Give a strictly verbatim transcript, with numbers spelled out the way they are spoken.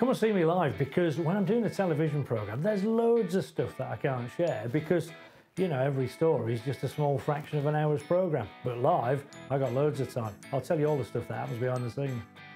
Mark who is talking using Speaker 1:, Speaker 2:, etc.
Speaker 1: come and see me live, because when I'm doing a television programme, there's loads of stuff that I can't share because, you know, every story is just a small fraction of an hour's programme. But live, I got loads of time. I'll tell you all the stuff that happens behind the scenes.